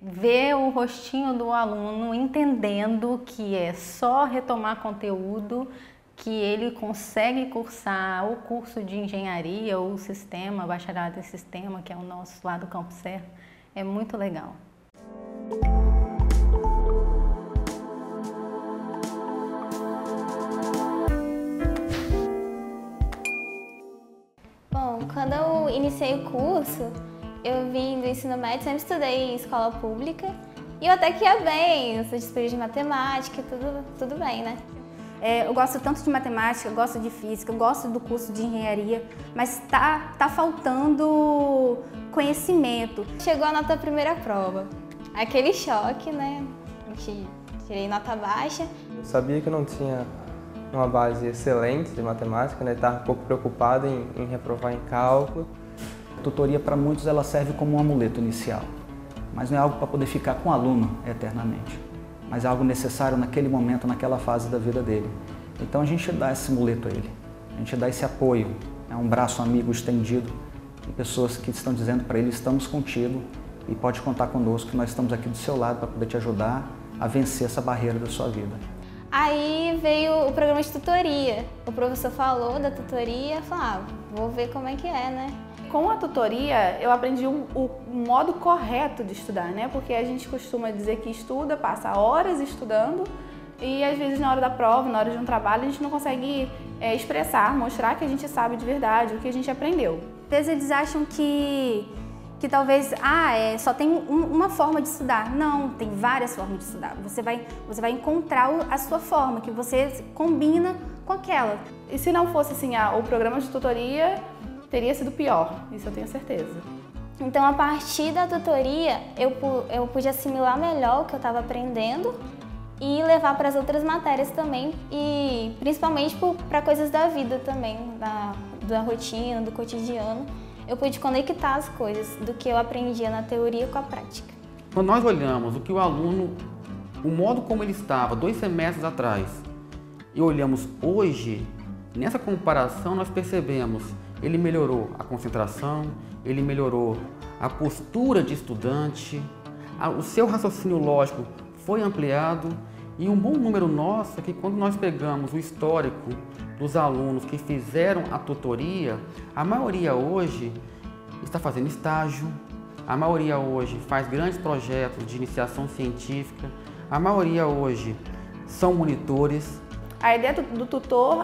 ver o rostinho do aluno entendendo que é só retomar conteúdo, que ele consegue cursar o curso de engenharia ou o sistema, bacharelado em sistema, que é o nosso lá do Campo Serra, é muito legal. Bom, quando eu iniciei o curso, eu vim do ensino médio, sempre estudei em escola pública e eu até que ia bem, eu sou de matemática, tudo bem, né? Eu gosto tanto de matemática, gosto de física, gosto do curso de engenharia, mas tá faltando conhecimento. Chegou a nossa primeira prova, aquele choque, né? Tirei nota baixa. Eu sabia que eu não tinha uma base excelente de matemática, né? Estava um pouco preocupado em reprovar em cálculo. A tutoria, para muitos, ela serve como um amuleto inicial, mas não é algo para poder ficar com o aluno eternamente, mas é algo necessário naquele momento, naquela fase da vida dele. Então a gente dá esse amuleto a ele, a gente dá esse apoio, é um braço amigo estendido de pessoas que estão dizendo para ele: estamos contigo e pode contar conosco, que nós estamos aqui do seu lado para poder te ajudar a vencer essa barreira da sua vida. Aí veio o programa de tutoria, o professor falou da tutoria, falou: vou ver como é que é, né? Com a tutoria, eu aprendi o modo correto de estudar, né? Porque a gente costuma dizer que estuda, passa horas estudando e às vezes na hora da prova, na hora de um trabalho, a gente não consegue expressar, mostrar que a gente sabe de verdade o que a gente aprendeu. Às vezes eles acham que talvez só tem uma forma de estudar. Não, tem várias formas de estudar. Você vai encontrar a sua forma, que você combina com aquela. E se não fosse assim, o programa de tutoria teria sido pior, isso eu tenho certeza. Então, a partir da tutoria, eu pude assimilar melhor o que eu estava aprendendo e levar para as outras matérias também, e principalmente para coisas da vida também, da rotina, do cotidiano. Eu pude conectar as coisas do que eu aprendia na teoria com a prática. Quando nós olhamos o que o aluno, o modo como ele estava 2 semestres atrás, e olhamos hoje, nessa comparação nós percebemos: ele melhorou a concentração, ele melhorou a postura de estudante, o seu raciocínio lógico foi ampliado, e um bom número nosso é que quando nós pegamos o histórico dos alunos que fizeram a tutoria, a maioria hoje está fazendo estágio, a maioria hoje faz grandes projetos de iniciação científica, a maioria hoje são monitores. A ideia do tutor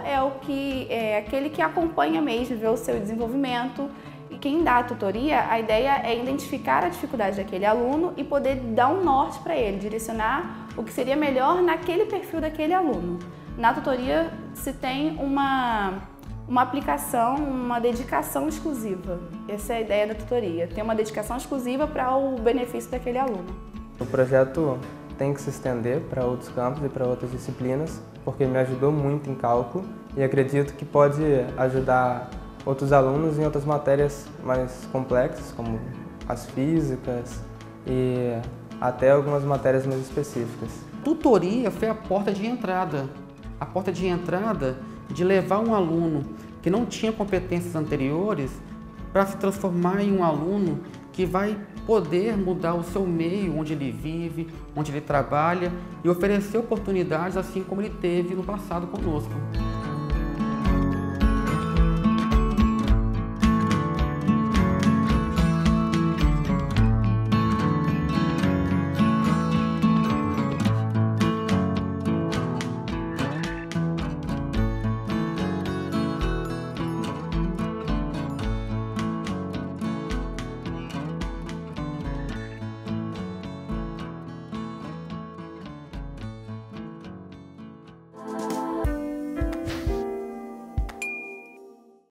é aquele que acompanha mesmo, vê o seu desenvolvimento. E quem dá a tutoria, a ideia é identificar a dificuldade daquele aluno e poder dar um norte para ele, direcionar o que seria melhor naquele perfil daquele aluno. Na tutoria se tem uma aplicação, uma dedicação exclusiva. Essa é a ideia da tutoria, ter uma dedicação exclusiva para o benefício daquele aluno. O projeto tem que se estender para outros campos e para outras disciplinas, porque me ajudou muito em cálculo e acredito que pode ajudar outros alunos em outras matérias mais complexas, como as físicas e até algumas matérias mais específicas. Tutoria foi a porta de entrada de levar um aluno que não tinha competências anteriores para se transformar em um aluno que vai poder mudar o seu meio, onde ele vive, onde ele trabalha, e oferecer oportunidades assim como ele teve no passado conosco.